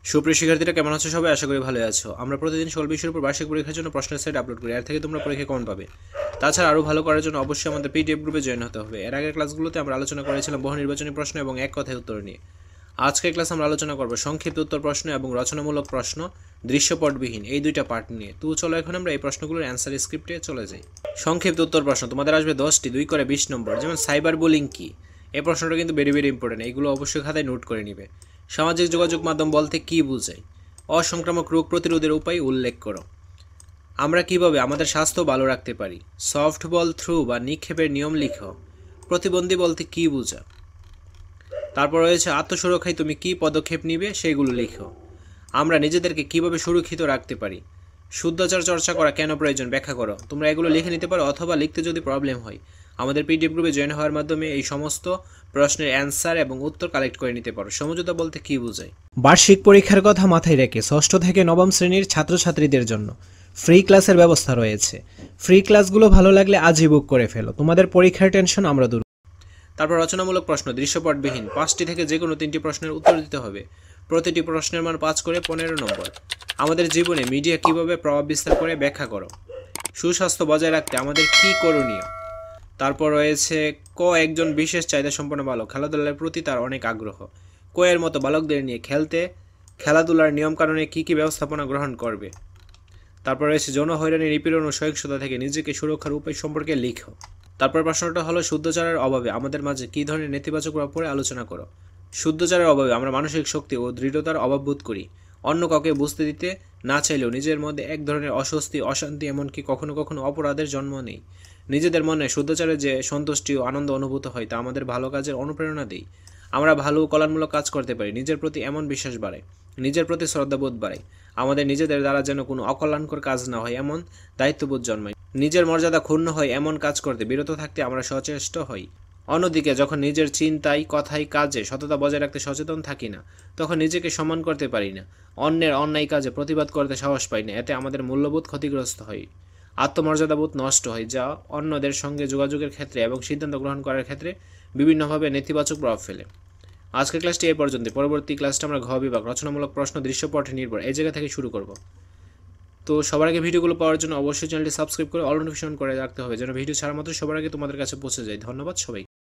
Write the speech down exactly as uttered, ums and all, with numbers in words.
সুপ্রিয় শিক্ষার্থীরা কেমন আছো সবাই? আশা করি ভালো আছো। আমরা প্রতিদিন ষোলো বিষয়ের উপর বার্ষিক পরীক্ষার জন্য প্রশ্নের সেট আপলোড করি, এর থেকে তোমরা পরীক্ষা কেমন পাবে। তাছাড়া আরও ভালো করার জন্য অবশ্যই আমাদের পিডিএফ গ্রুপে জয়েন হতে হবে। এর আগের ক্লাসগুলোতে আমরা আলোচনা করেছিলাম বহু নির্বাচনী প্রশ্ন এবং এক কথায় উত্তর নিয়ে। আজকের ক্লাস আমরা আলোচনা করব সংক্ষিপ্ত উত্তর প্রশ্ন এবং রচনামূলক প্রশ্ন দৃশ্যপটবিহীন এই দুইটা পার্ট নিয়ে। তো চলো এখন আমরা এই প্রশ্নগুলোর অ্যান্সার স্ক্রিপ্টে চলে যাই। সংক্ষিপ্ত উত্তর প্রশ্ন তোমাদের আসবে দশটি, দুই করে বিশ নম্বর। যেমন সাইবার বুলিং কি, এই প্রশ্নটা কিন্তু ভেরি ভেরি ইম্পর্টেন্ট, এইগুলো অবশ্যই খাতায় নোট করে নিবে। সামাজিক যোগাযোগ মাধ্যম বলতে কী বোঝায়? অসংক্রামক রোগ প্রতিরোধের উপায় উল্লেখ করো। আমরা কিভাবে আমাদের স্বাস্থ্য ভালো রাখতে পারি? সফট বল থ্রু বা নিক্ষেপের নিয়ম লিখো। প্রতিবন্ধী বলতে কী বোঝা? তারপর রয়েছে আত্মসুরক্ষায় তুমি কী পদক্ষেপ নিবে, সেগুলো লিখো। আমরা নিজেদেরকে কিভাবে সুরক্ষিত রাখতে পারি? শুদ্ধাচার চর্চা করা কেন প্রয়োজন ব্যাখ্যা করো। তোমরা এগুলো লিখে নিতে পারো, অথবা লিখতে যদি প্রবলেম হয় আমাদের পিডিএফ গ্রুপে জয়েন হওয়ার মাধ্যমে এই সমস্ত প্রশ্নের অ্যান্সার এবং উত্তর কালেক্ট করে নিতে পারো। সমঝোতা বলতে কী বোঝায়? বার্ষিক পরীক্ষার কথা মাথায় রেখে ষষ্ঠ থেকে নবম শ্রেণীর ছাত্রছাত্রীদের জন্য ফ্রি ক্লাসের ব্যবস্থা রয়েছে। ফ্রি ক্লাসগুলো ভালো লাগলে আজই বুক করে ফেলো, তোমাদের পরীক্ষার টেনশন আমরা দূর। তারপর রচনামূলক প্রশ্ন দৃশ্যপটবিহীন, পাঁচটি থেকে যে কোনো তিনটি প্রশ্নের উত্তর দিতে হবে। প্রতিটি প্রশ্নের মান পাঁচ করে পনেরো নম্বর। আমাদের জীবনে মিডিয়া কিভাবে প্রভাব বিস্তার করে ব্যাখ্যা করো। সুস্বাস্থ্য বজায় রাখতে আমাদের কী করণীয়? তারপর রয়েছে ক একজন বিশেষ চাহিদা সম্পন্ন বালক, খেলাধুলার প্রতি তার অনেক আগ্রহ। ক এর মতো বালকদের নিয়ে খেলতে খেলাধুলার নিয়মকানুনে কী কী ব্যবস্থাপনা গ্রহণ করবে। তারপর রয়েছে যৌন হয়রানি, নিপীড়ন ও সহিংসতা থেকে নিজেকে সুরক্ষার উপায় সম্পর্কে লিখো। তারপর প্রশ্নটা হলো শুদ্ধাচারের অভাবে আমাদের মাঝে কী ধরনের নেতিবাচক প্রভাব পড়ে আলোচনা করো। শুদ্ধাচারের অভাবে আমরা মানসিক শক্তি ও দৃঢ়তার অভাব বোধ করি। অন্য কাউকে বুঝতে দিতে না চাইলেও নিজের মধ্যে এক ধরনের অস্বস্তি, অশান্তি, এমনকি কখনো কখনো অপরাধের জন্ম নেই। নিজেদের মনে শুদ্ধাচারের যে সন্তুষ্টি ও আনন্দ অনুভূত হয় তা আমাদের ভালো কাজের অনুপ্রেরণা দেয়। আমরা ভালো কল্যাণমূলক কাজ করতে পারি, নিজের প্রতি এমন বিশ্বাস বাড়ে, নিজের প্রতি শ্রদ্ধাবোধ বাড়ে। আমাদের নিজেদের দ্বারা যেন কোনো অকল্যাণকর কাজ না হয় এমন দায়িত্ববোধ জন্মায়। নিজের মর্যাদা ক্ষুণ্ণ হয় এমন কাজ করতে বিরত থাকতে আমরা সচেষ্ট হই। অন্যদিকে যখন নিজের চিন্তায়, কথায়, কাজে সততা বজায় রাখতে সচেতন থাকি না, তখন নিজেকে সম্মান করতে পারি না, অন্যের অন্যায় কাজে প্রতিবাদ করতে সাহস পাই না। এতে আমাদের মূল্যবোধ ক্ষতিগ্রস্ত হয়, আত্মমর্যাদাবোধ নষ্ট হয়, যা অন্যদের সঙ্গে যোগাযোগের ক্ষেত্রে এবং সিদ্ধান্ত গ্রহণ করার ক্ষেত্রে বিভিন্নভাবে নেতিবাচক প্রভাব ফেলে। আজকের ক্লাসটি এই পর্যন্ত। পরবর্তী ক্লাসটা আমরা ঘ বিভাগ রচনামূলক প্রশ্ন দৃশ্যপটে নির্ভর এই জায়গা থেকে শুরু করব। তো সবার আগে ভিডিওগুলো পাওয়ার জন্য অবশ্যই চ্যানেলটি সাবস্ক্রাইব করে অল নোটিফিকেশন করে রাখতে হবে, যেন ভিডিও ছাড়া মাত্র সবার আগে তোমাদের কাছে পৌঁছে যায়। ধন্যবাদ সবাই।